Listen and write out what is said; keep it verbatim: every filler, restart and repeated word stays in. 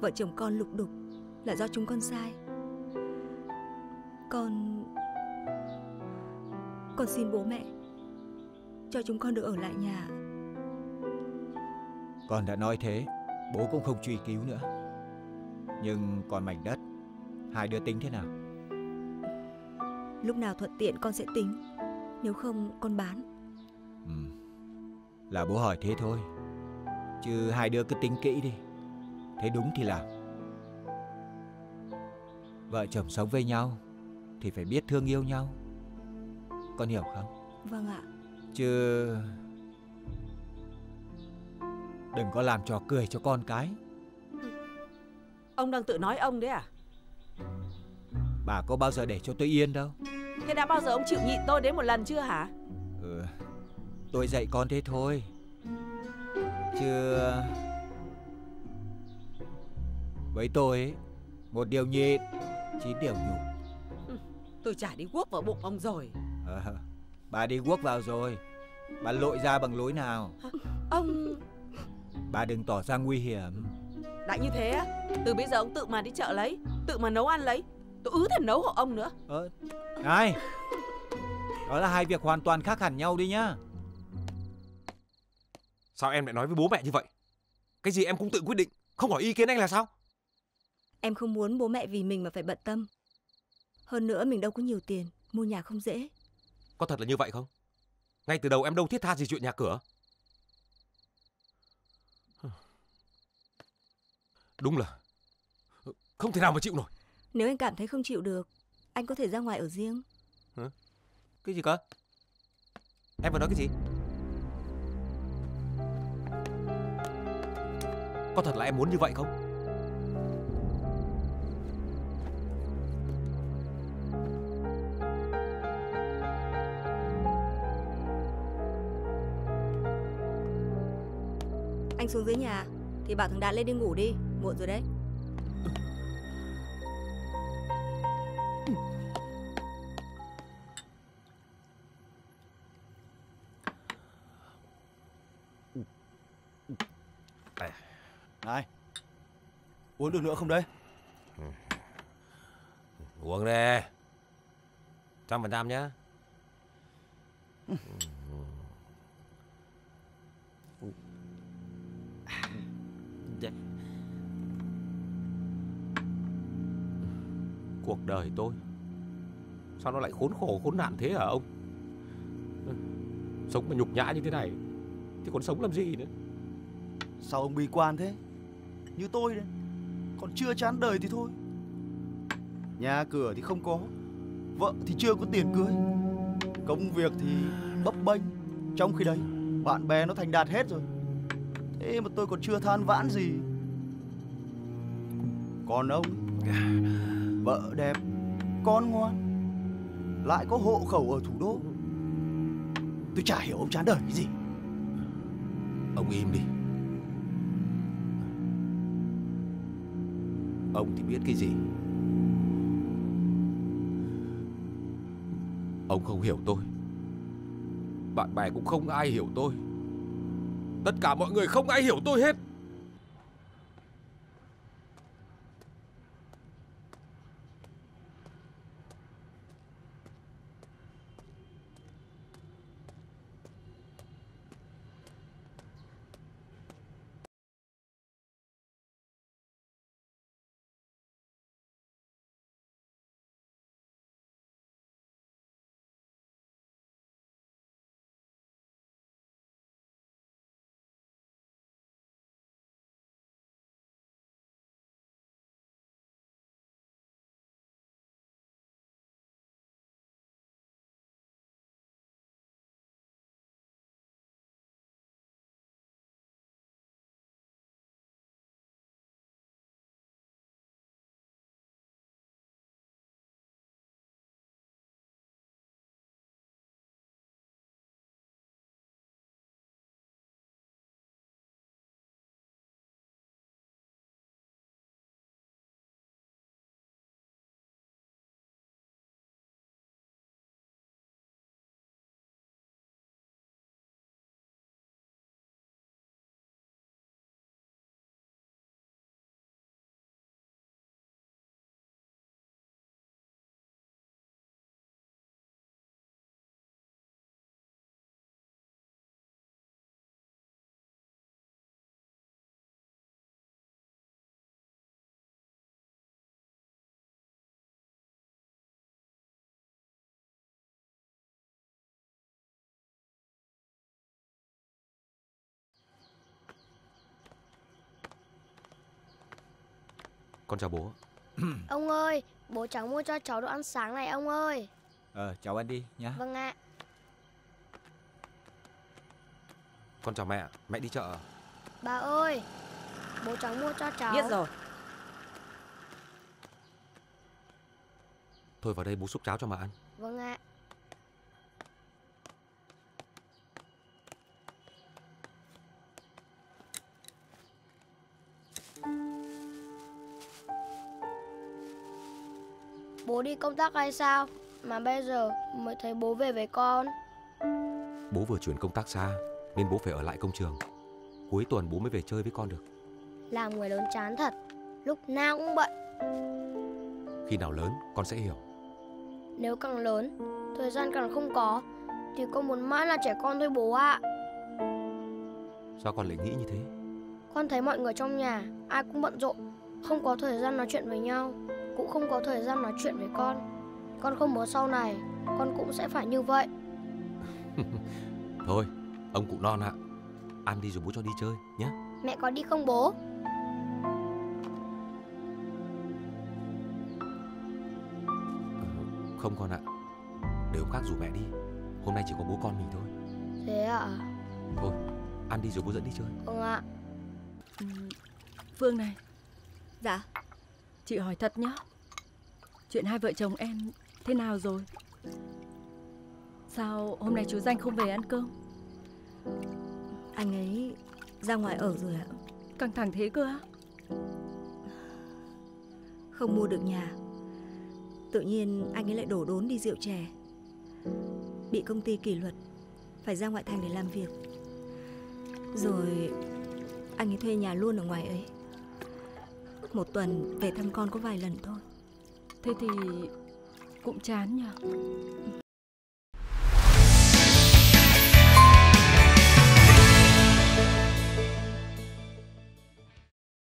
Vợ chồng con lục đục là do chúng con sai. Con Con xin bố mẹ cho chúng con được ở lại nhà. Con đã nói thế, bố cũng không truy cứu nữa. Nhưng còn mảnh đất, hai đứa tính thế nào? Lúc nào thuận tiện con sẽ tính. Nếu không con bán. Ừ, là bố hỏi thế thôi, chứ hai đứa cứ tính kỹ đi. Thấy đúng thì làm. Vợ chồng sống với nhau thì phải biết thương yêu nhau. Con hiểu không? Vâng ạ. Chứ đừng có làm trò cười cho con cái. Ông đang tự nói ông đấy à? Bà có bao giờ để cho tôi yên đâu. Thế đã bao giờ ông chịu nhịn tôi đến một lần chưa hả? Ừ, tôi dạy con thế thôi, chứ với tôi ấy, một điều nhịn, chín điều nhục. Tôi chả đi guốc vào bụng ông rồi. À, bà đi guốc vào rồi. Bà lội ra bằng lối nào? Ông... Bà đừng tỏ ra nguy hiểm. Đã như thế á, từ bây giờ ông tự mà đi chợ lấy, tự mà nấu ăn lấy. Tôi ứ thèm nấu hộ ông nữa. Ờ, này, đó là hai việc hoàn toàn khác hẳn nhau đi nhá. Sao em lại nói với bố mẹ như vậy? Cái gì em cũng tự quyết định, không hỏi ý kiến anh là sao? Em không muốn bố mẹ vì mình mà phải bận tâm. Hơn nữa mình đâu có nhiều tiền, mua nhà không dễ. Có thật là như vậy không? Ngay từ đầu em đâu thiết tha gì chuyện nhà cửa. Đúng là không thể nào mà chịu nổi. Nếu anh cảm thấy không chịu được, anh có thể ra ngoài ở riêng. Hả? Cái gì cơ? Em vừa nói cái gì? Có thật là em muốn như vậy không? Anh xuống dưới nhà thì bảo thằng Đạt lên đi ngủ đi, muộn rồi đấy. Này, uống được nữa không đây? Uống đi, trăm phần trăm nhá. Cuộc đời tôi sao nó lại khốn khổ khốn nạn thế hả ông? Sống mà nhục nhã như thế này thì còn sống làm gì nữa? Sao ông bi quan thế? Như tôi đấy, còn chưa chán đời thì thôi. Nhà cửa thì không có, vợ thì chưa có tiền cưới, công việc thì bấp bênh. Trong khi đấy bạn bè nó thành đạt hết rồi, thế mà tôi còn chưa than vãn gì. Còn ông, vợ đẹp, con ngoan, lại có hộ khẩu ở thủ đô. Tôi chả hiểu ông chán đời cái gì. Ông im đi. Ông thì biết cái gì? Ông không hiểu tôi, bạn bè cũng không ai hiểu tôi, tất cả mọi người không ai hiểu tôi hết. Con chào bố. Ông ơi, bố cháu mua cho cháu đồ ăn sáng này ông ơi. Ờ, cháu ăn đi nhá. Vâng ạ. Con chào mẹ, mẹ đi chợ. Bà ơi, bố cháu mua cho cháu. Biết rồi. Thôi vào đây bố xúc cháo cho mà ăn. Vâng ạ. Bố đi công tác hay sao mà bây giờ mới thấy bố về với con? Bố vừa chuyển công tác xa nên bố phải ở lại công trường. Cuối tuần bố mới về chơi với con được. Làm người lớn chán thật, lúc nào cũng bận. Khi nào lớn con sẽ hiểu. Nếu càng lớn, thời gian càng không có, thì con muốn mãi là trẻ con thôi bố ạ. Sao con lại nghĩ như thế? Con thấy mọi người trong nhà ai cũng bận rộn, không có thời gian nói chuyện với nhau, cũng không có thời gian nói chuyện với con. Con không muốn sau này con cũng sẽ phải như vậy. Thôi, ông cụ non ạ. Ăn đi rồi bố cho đi chơi nhé. Mẹ có đi không bố? Ờ, không con ạ. Để hôm khác rủ mẹ đi. Hôm nay chỉ có bố con mình thôi. Thế ạ? Thôi, ăn đi rồi bố dẫn đi chơi. Vâng ạ. Ừ, Phương này, Dạ. chị hỏi thật nhá. Chuyện hai vợ chồng em thế nào rồi? Sao hôm nay chú Danh không về ăn cơm? Anh ấy ra ngoài ở rồi ạ. Căng thẳng thế cơ á? Không mua được nhà, tự nhiên anh ấy lại đổ đốn đi rượu chè. Bị công ty kỷ luật, phải ra ngoại thành để làm việc. Rồi anh ấy thuê nhà luôn ở ngoài ấy. Một tuần về thăm con có vài lần thôi. Thế thì cũng chán nhỉ.